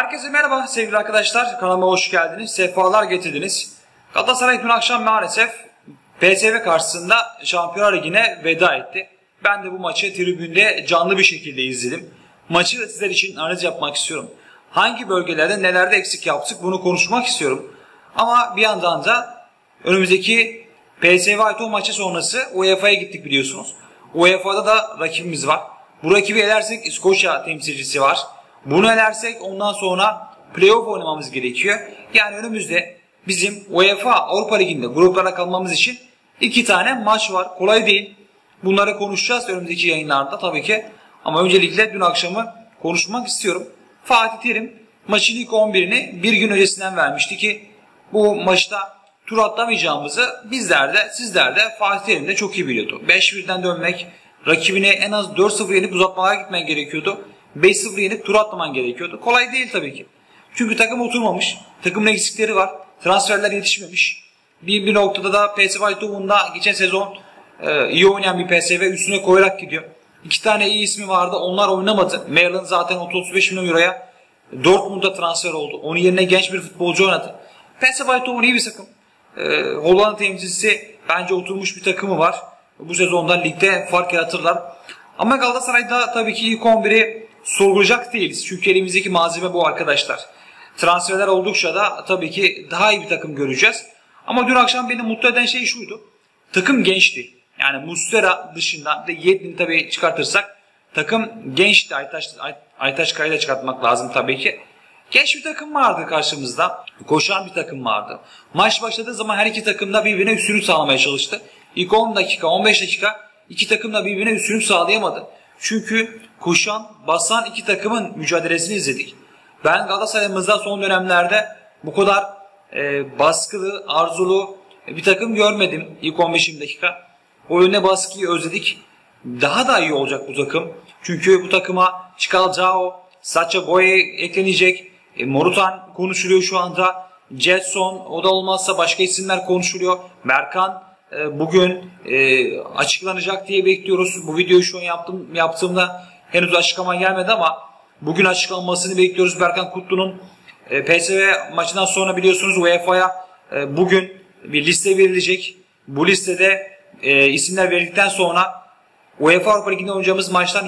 Herkese merhaba sevgili arkadaşlar. Kanalıma hoş geldiniz. Sefalar getirdiniz. Galatasaray dün akşam maalesef PSV karşısında Şampiyonlar Ligi'ne veda etti. Ben de bu maçı tribünde canlı bir şekilde izledim. Maçı sizler için analiz yapmak istiyorum. Hangi bölgelerde nelerde eksik yaptık bunu konuşmak istiyorum. Ama bir yandan da önümüzdeki PSV Eindhoven maçı sonrası UEFA'ya gittik biliyorsunuz. UEFA'da da rakibimiz var. Bu rakibi elersek İskoçya temsilcisi var. Bunu elersek ondan sonra playoff oynamamız gerekiyor. Yani önümüzde bizim UEFA Avrupa Ligi'nde gruplara kalmamız için 2 tane maç var. Kolay değil. Bunları konuşacağız önümüzdeki yayınlarda tabii ki. Ama öncelikle dün akşamı konuşmak istiyorum. Fatih Terim maçın ilk 11'ini bir gün öncesinden vermişti ki bu maçta tur atlamayacağımızı bizler de sizler de Fatih Terim de çok iyi biliyordu. 5-1'den dönmek, rakibine en az 4-0 yenip uzatmalara gitmen gerekiyordu. 5-0 yenip tur atlaman gerekiyordu. Kolay değil tabii ki. Çünkü takım oturmamış. Takımın eksikleri var. Transferler yetişmemiş. Bir noktada da PSV Eindhoven'da geçen sezon iyi oynayan bir PSV üstüne koyarak gidiyor. 2 tane iyi ismi vardı. Onlar oynamadı. Merlin zaten 35 milyon euroya Dortmund'a transfer oldu. Onun yerine genç bir futbolcu oynadı. PSV Eindhoven iyi bir takım. Hollanda temsilcisi bence oturmuş bir takımı var. Bu sezonda ligde fark yaratırlar. Ama Galatasaray'da tabii ki ilk 11'i sorgulayacak değiliz. Çünkü elimizdeki malzeme bu arkadaşlar. Transferler oldukça da tabii ki daha iyi bir takım göreceğiz. Ama dün akşam beni mutlu eden şey şuydu. Takım gençti. Yani Muslera dışında de Yedlin'i tabii çıkartırsak takım gençti. Aytaç Kaya'yı da çıkartmak lazım tabii ki. Genç bir takım vardı karşımızda. Koşan bir takım vardı. Maç başladığı zaman her iki takım da birbirine üstünlük sağlamaya çalıştı. İlk 10 dakika, 15 dakika iki takım da birbirine üstünlük sağlayamadı. Çünkü koşan, basan iki takımın mücadelesini izledik. Ben Galatasaray'ımızda son dönemlerde bu kadar baskılı, arzulu bir takım görmedim ilk 15 dakika. O yönde baskıyı özledik. Daha da iyi olacak bu takım. Çünkü bu takıma Çikal-Cao, Sacha Boey eklenecek. Morutan konuşuluyor şu anda. Jetson, o da olmazsa başka isimler konuşuluyor. Berkan bugün açıklanacak diye bekliyoruz. Bu videoyu şu an yaptığımda henüz açıklama gelmedi ama bugün açıklanmasını bekliyoruz. Berkan Kutlu'nun PSV maçından sonra biliyorsunuz UEFA'ya bugün bir liste verilecek. Bu listede isimler verildikten sonra UEFA Avrupa Ligi'nde oynayacağımız maçtan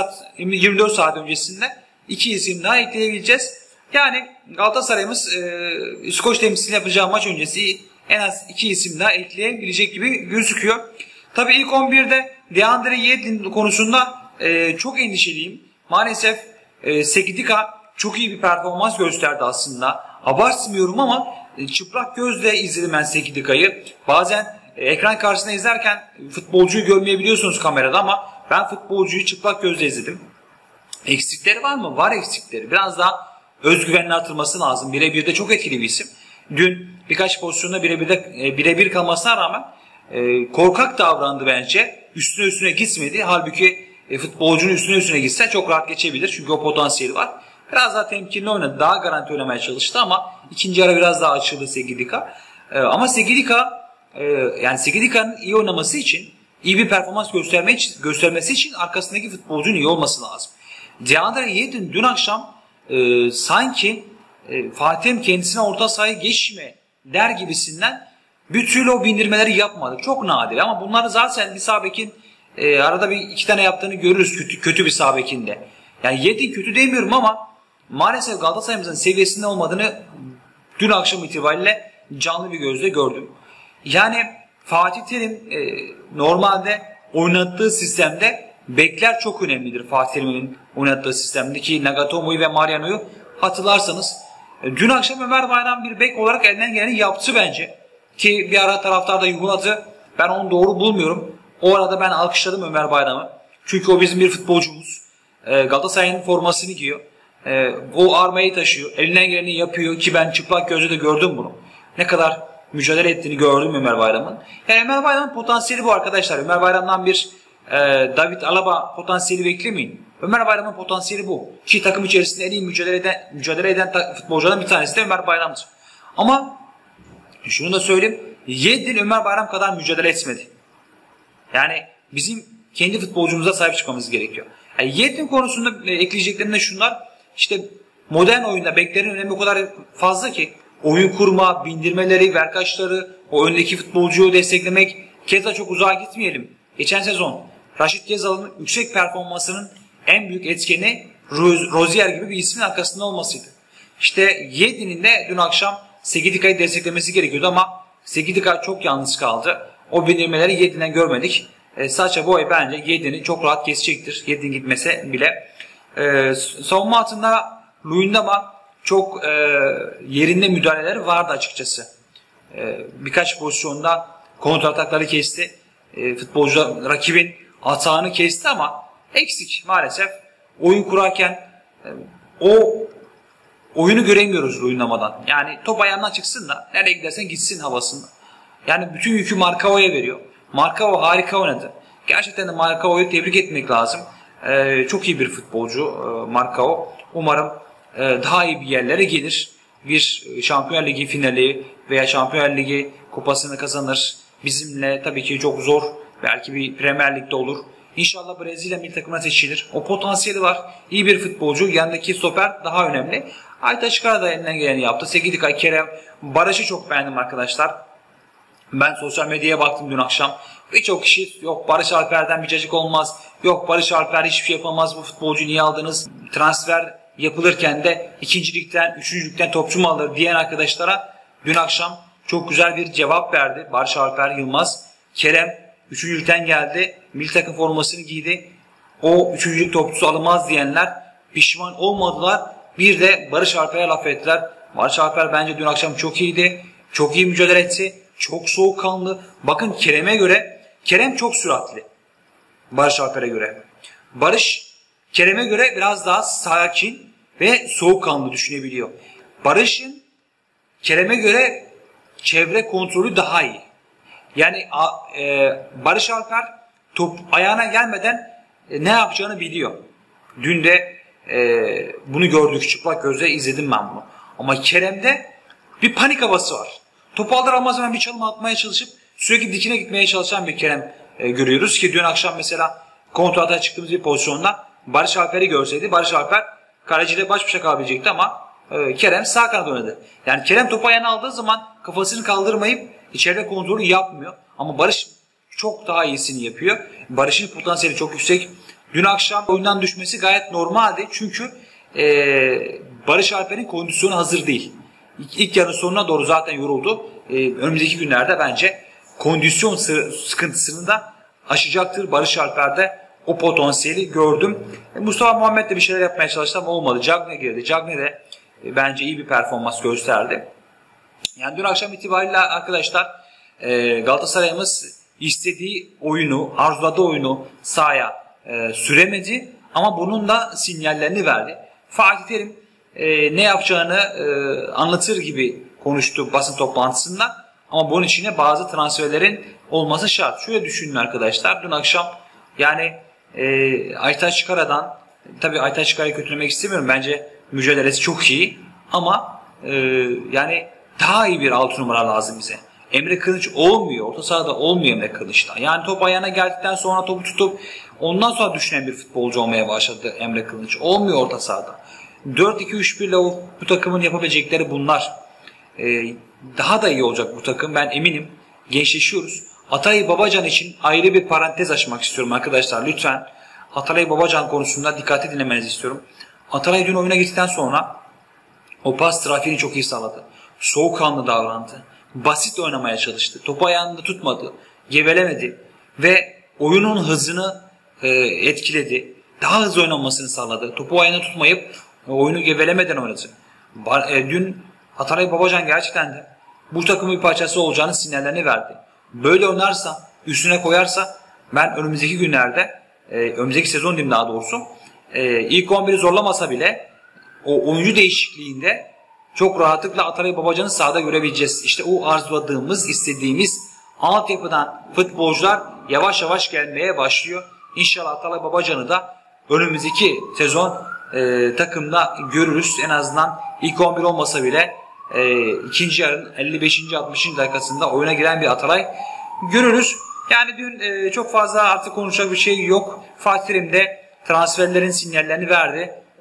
24 saat öncesinde 2 isim daha ekleyebileceğiz. Yani Galatasaray'ımız İskoç temsilcisi yapacağı maç öncesi en az 2 isim daha ekleyebilecek gibi gözüküyor. Tabii ilk 11'de Deandre Yedlin konusunda çok endişeliyim. Maalesef Sekidika çok iyi bir performans gösterdi aslında. Abartmıyorum ama çıplak gözle izledim ben Sekidika'yı. Bazen ekran karşısında izlerken futbolcuyu görmeyebiliyorsunuz kamerada ama ben futbolcuyu çıplak gözle izledim. Eksikleri var mı? Var eksikleri. Biraz daha özgüvenle atılması lazım. Birebir çok etkili bir isim. Dün birkaç pozisyonda birebir kalmasına rağmen korkak davrandı bence. Üstüne gitmedi. Halbuki futbolcunun üstüne gitse çok rahat geçebilir. Çünkü o potansiyeli var. Biraz daha temkinli oynadı. Daha garanti oynamaya çalıştı ama ikinci ara biraz daha açıldı Segidika. Ama Segidika yani Segidika'nın iyi oynaması için, iyi bir performans göstermesi için arkasındaki futbolcunun iyi olması lazım. Deandre Yedlin dün akşam sanki Fatih Terim kendisine orta sahaya geçme der gibisinden bir türlü o bindirmeleri yapmadı. Çok nadir ama bunları zaten bir sağ bekin arada bir 2 tane yaptığını görürüz kötü bir sağ bekinde. Yani Yedlin kötü demiyorum ama maalesef Galatasaray'ımızın seviyesinde olmadığını dün akşam itibariyle canlı bir gözle gördüm. Yani Fatih Terim normalde oynattığı sistemde bekler çok önemlidir. Fatih Terim'in oynattığı sistemdeki Nagatomo'yu ve Mariano'yu hatırlarsanız dün akşam Ömer Bayram bir bek olarak elinden geleni yaptı bence. Ki bir ara taraftar da yuhladı. Ben onu doğru bulmuyorum. O arada ben alkışladım Ömer Bayram'ı. Çünkü o bizim bir futbolcumuz. Galatasaray'ın formasını giyiyor. O armayı taşıyor. Elinden geleni yapıyor ki ben çıplak gözle de gördüm bunu. Ne kadar mücadele ettiğini gördüm Ömer Bayram'ın. Yani Ömer Bayram'ın potansiyeli bu arkadaşlar. Ömer Bayram'dan bir David Alaba potansiyeli beklemeyin. Ömer Bayram'ın potansiyeli bu. Ki takım içerisinde en iyi mücadele eden futbolculardan bir tanesi de Ömer Bayram'dır. Ama şunu da söyleyeyim. Yedlin Ömer Bayram kadar mücadele etmedi. Yani bizim kendi futbolcumuza sahip çıkmamız gerekiyor. Yani Yedlin konusunda ekleyeceklerim de şunlar. İşte modern oyunda beklerin önemi o kadar fazla ki oyun kurma, bindirmeleri, verkaçları, o öndeki futbolcuyu desteklemek. Keza çok uzağa gitmeyelim. Geçen sezon Raşit Gezal'ın yüksek performansının en büyük etkeni Rozier gibi bir ismin arkasında olmasıydı. İşte Yedlin'in de dün akşam Segidika'yı desteklemesi gerekiyordu ama Segidika çok yalnız kaldı. O bindirmeleri Yedlin'den görmedik. Sacha Boey bence Yedlin'i çok rahat kesecektir. Yedlin gitmese bile. Savunma hattında Luyendama çok yerinde müdahaleleri vardı açıkçası. Birkaç pozisyonda kontratakları kesti. Futbolcu rakibin atağını kesti ama eksik maalesef. Oyun kurarken o oyunu göremiyoruz Luyendama'dan. Yani top ayağından çıksın da nereye gidersen gitsin havasında. Yani bütün yükü Marcao'ya veriyor. Marcao harika oynadı. Gerçekten de Marcao'yu tebrik etmek lazım. Çok iyi bir futbolcu Marcao. Umarım daha iyi bir yerlere gelir. Bir Şampiyonlar Ligi finali veya Şampiyonlar Ligi kupasını kazanır. Bizimle tabii ki çok zor. Belki bir Premier Lig'de olur. İnşallah Brezilya milli takımına seçilir. O potansiyeli var. İyi bir futbolcu. Yanındaki stoper daha önemli. Aytaç Kara da elinden geleni yaptı. Segidika, Kerem, Barış'ı çok beğendim arkadaşlar. Ben sosyal medyaya baktım dün akşam. Birçok kişi yok Barış Alper'den bir cacık olmaz. Yok Barış Alper hiçbir şey yapamaz. Bu futbolcuyu niye aldınız? Transfer yapılırken de 2. ligden, 3. ligden topçu mu alır diyen arkadaşlara dün akşam çok güzel bir cevap verdi. Barış Alper Yılmaz. Kerem 3. ligden geldi. Milli takım formasını giydi. O 3. lig topçusu alınmaz diyenler pişman olmadılar. Bir de Barış Alper'e laf ettiler. Barış Alper bence dün akşam çok iyiydi. Çok iyi mücadele etti. Çok soğukkanlı. Bakın Kerem'e göre Kerem çok süratli. Barış Alper'e göre. Barış Kerem'e göre biraz daha sakin ve soğukkanlı düşünebiliyor. Barış'ın Kerem'e göre çevre kontrolü daha iyi. Yani Barış Alper top ayağına gelmeden ne yapacağını biliyor. Dün de bunu gördük. Çıplak gözle izledim ben bunu. Ama Kerem'de bir panik havası var. Topu alır almaz hemen bir çalım atmaya çalışıp sürekli dikine gitmeye çalışan bir Kerem görüyoruz ki dün akşam mesela kontrata çıktığımız bir pozisyonda Barış Alper'i görseydi Barış Alper kaleciyle baş başa kalabilecekti ama Kerem sağ kanada oynadı. Yani Kerem topu ayağına aldığı zaman kafasını kaldırmayıp içeride kontrolü yapmıyor. Ama Barış çok daha iyisini yapıyor. Barış'ın potansiyeli çok yüksek. Dün akşam oyundan düşmesi gayet normaldi. Çünkü Barış Alper'in kondisyonu hazır değil. İlk yarının sonuna doğru zaten yoruldu. Önümüzdeki günlerde bence kondisyon sıkıntısını da aşacaktır. Barış Alper'de o potansiyeli gördüm. Mustafa Muhammed de bir şeyler yapmaya çalıştı ama olmadı. Cagne girdi. Cagne de bence iyi bir performans gösterdi. Yani dün akşam itibariyle arkadaşlar Galatasaray'ımız istediği oyunu, arzuladığı oyunu sahaya süremedi ama bunun da sinyallerini verdi. Fatih Terim ne yapacağını anlatır gibi konuştu basın toplantısında ama bunun içine bazı transferlerin olması şart. Şöyle düşünün arkadaşlar, dün akşam yani Aytaç Kara'dan, tabii Aytaç Kara'yı kötülemek istemiyorum, bence mücadelesi çok iyi ama yani daha iyi bir 6 numara lazım bize. Emre Kılıç olmuyor, orta sahada olmuyor Emre Kılıç'ta. Yani top ayağına geldikten sonra topu tutup ondan sonra düşünen bir futbolcu olmaya başladı Emre Kılıç. Olmuyor orta sahada. 4-2-3-1 ile bu takımın yapabilecekleri bunlar. Daha da iyi olacak bu takım, ben eminim. Gençleşiyoruz. Atalay Babacan için ayrı bir parantez açmak istiyorum arkadaşlar. Lütfen Atalay Babacan konusunda dikkatli dinlemenizi istiyorum. Atalay dün oyuna gittikten sonra o pas trafiğini çok iyi sağladı. Soğukkanlı davrandı. Basit oynamaya çalıştı. Topu ayağında tutmadı. Gevelemedi. Ve oyunun hızını etkiledi. Daha hızlı oynamasını sağladı. Topu ayağına tutmayıp oyunu gevelemeden oynadı. Dün Atalay Babacan gerçekten de bu takımın bir parçası olacağını sinyallerini verdi. Böyle oynarsa, üstüne koyarsa ben önümüzdeki günlerde, önümüzdeki sezon diyeyim daha doğrusu, ilk 11'i zorlamasa bile o oyuncu değişikliğinde çok rahatlıkla Atalay Babacan'ı sahada görebileceğiz. İşte o arzuladığımız, istediğimiz altyapıdan futbolcular yavaş yavaş gelmeye başlıyor. İnşallah Atalay Babacan'ı da önümüzdeki sezon takımda görürüz. En azından ilk 11 olmasa bile ikinci yarının 55. 60. dakikasında oyuna giren bir Atalay görürüz. Yani dün çok fazla artık konuşacak bir şey yok. Fatih Terim de transferlerin sinyallerini verdi.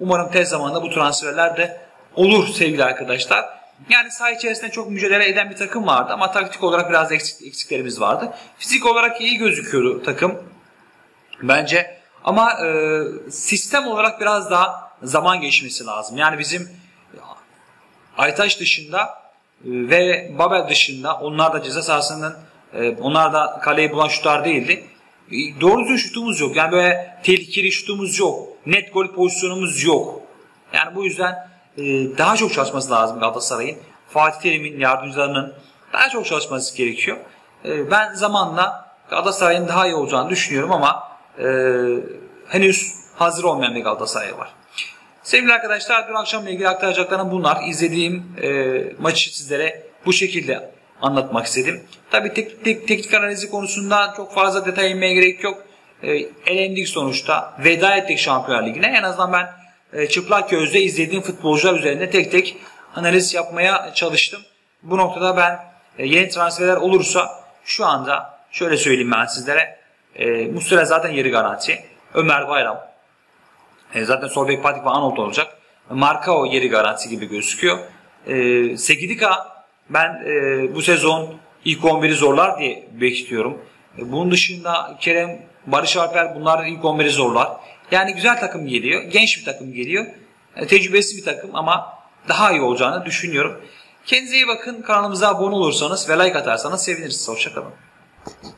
Umarım tez zamanda bu transferler de olur sevgili arkadaşlar. Yani saha içerisinde çok mücadele eden bir takım vardı ama taktik olarak biraz eksiklerimiz vardı. Fizik olarak iyi gözüküyordu takım bence ama sistem olarak biraz daha zaman geçmesi lazım. Yani bizim Aytaç dışında ve Babel dışında, onlar da ceza sahasının, onlar da kaleyi bulan şutlar değildi. Doğru düzgün şutumuz yok. Yani böyle tehlikeli şutumuz yok. Net gol pozisyonumuz yok. Yani bu yüzden daha çok çalışması lazım Galatasaray'ın. Fatih Terim'in, yardımcılarının daha çok çalışması gerekiyor. Ben zamanla Galatasaray'ın daha iyi olacağını düşünüyorum ama henüz hazır olmayan bir Galatasaray var. Sevgili arkadaşlar, dün akşamla ilgili aktaracaklarım bunlar. İzlediğim maçı sizlere bu şekilde anlatmak istedim. Tabii teknik analizi konusunda çok fazla detay inmeye gerek yok. Elendik sonuçta. Veda ettik Şampiyonlar Ligi'ne. En azından ben çıplak gözle izlediğim futbolcular üzerinde tek tek analiz yapmaya çalıştım. Bu noktada ben yeni transferler olursa şu anda şöyle söyleyeyim ben sizlere. Muslera zaten yeri garanti. Ömer Bayram. Zaten sol bek Patrick Van Aanholt olacak. Marcao yeri garanti gibi gözüküyor. Sekidika ben bu sezon ilk 11'i zorlar diye bekliyorum. Bunun dışında Kerem, Barış Alper bunlar ilk 11'i zorlar. Yani güzel takım geliyor. Genç bir takım geliyor. Tecrübesiz bir takım ama daha iyi olacağını düşünüyorum. Kendinize iyi bakın. Kanalımıza abone olursanız ve like atarsanız seviniriz. Hoşçakalın.